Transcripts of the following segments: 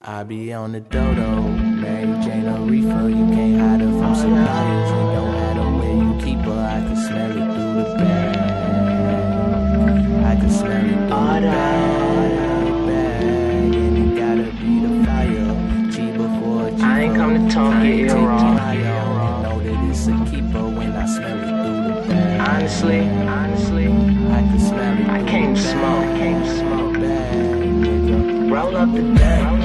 I be on the dodo, Mary Jane or reefer. You can't hide her from suppliers. And no matter where you keep her, I can smell it through the bag. I can smell it through the bag. And it gotta be the fire. G before G. I ain't come to talk it ill wrong. I know that it's a keeper when I smell it through the bag. Honestly, I can smell it. I came to smoke. Bag, Roll up the dank.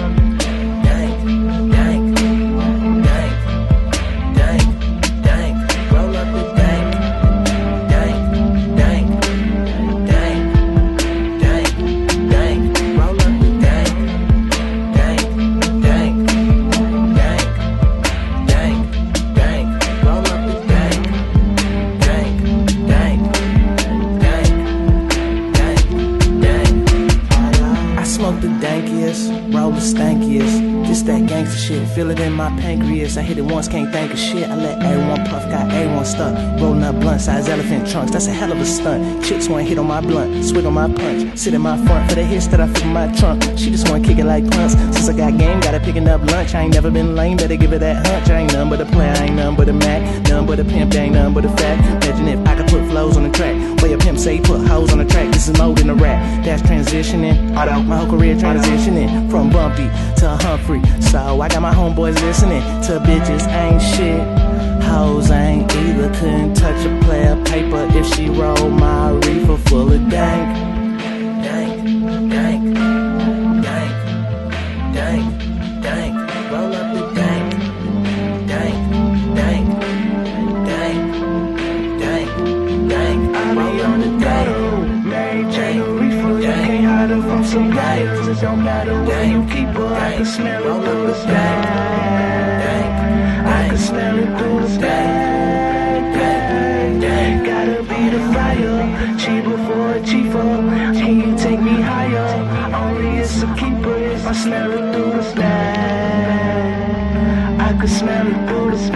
Smoke the dankiest, roll the stankiest. This that gangster shit, feel it in my pancreas. I hit it once, can't think of shit. I let everyone puff, got everyone stuck. Rolling up blunt, size elephant trunks, that's a hell of a stunt. Chicks wanna hit on my blunt, swig on my punch. Sit in my front for the hits that I fit in my trunk. She just wanna kick it like punts. Since I got game, gotta picking up lunch. I ain't never been lame, better give it that hunch. I ain't none but a player, I ain't none but a Mac. None but a pimp, ain't none but a fact. Imagine if I could put flows on the track. Way a pimp say put hoes on the track. This is more than a rap, that's transitioning. Auto, my whole career transitioning from Bumpy to Humphrey. So I got my homeboys listening to bitches ain't shit. Hoes ain't either, couldn't touch a player paper if she roll my reefer full of dank. Dank, dank, dank, dank, dank. Roll up the dank. Dank, dank, dank, dank, dank. I be on the dodo, Mary Jane or reefer. You can't hide her from some liars. It don't matter where you keep her, I can smell it through the bag. I can smell it through the bag. Gotta be the fire, cheap before a cheaper. Can you take me higher? Only it's a keeper if I smell it through the bag. I can smell it through the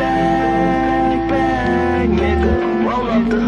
bag, nigga. Roll up the.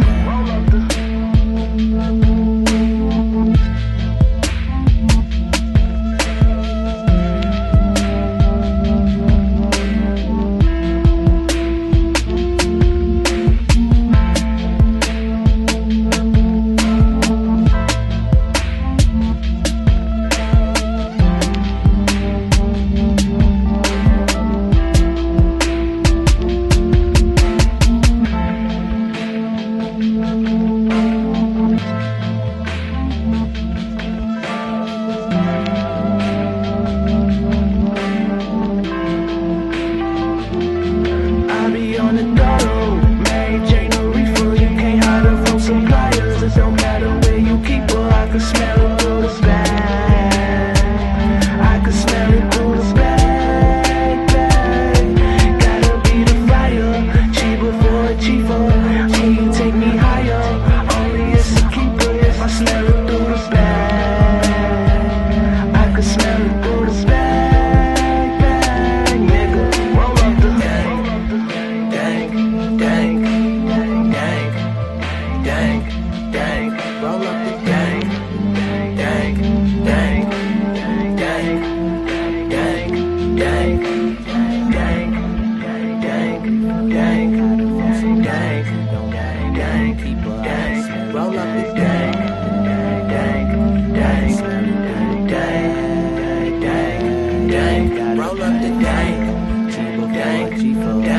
On the dodo, Mary Jane or reefer. You can't hide her from some pliers. It don't matter where you keep her, I can smell it through the bag. I can smell it through the bag. Gotta be the fire, cheaper for a cheaper. Can you take me higher? Only it's a keeper if I smell it through the bag. I can smell it through the bag, nigga. Roll up the dank, dank, dank, dank, roll up the dank, dank, dank, dank, dank, dank, dank, dank, dank, dank, dank, dank, roll up the dank, dank, dank, dank, dank, dank, roll up the dank, dank, dank.